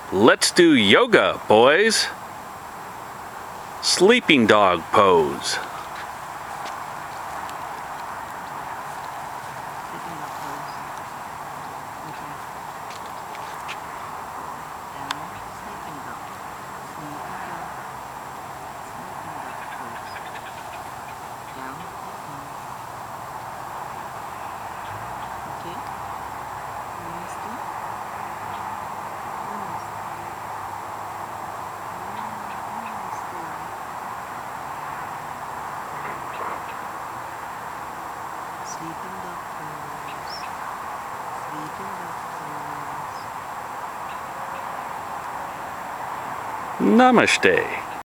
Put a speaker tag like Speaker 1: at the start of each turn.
Speaker 1: Let's do yoga, boys. Sleeping dog pose.
Speaker 2: Sleeping dog pose. Sleeping dog pose.
Speaker 1: Namaste.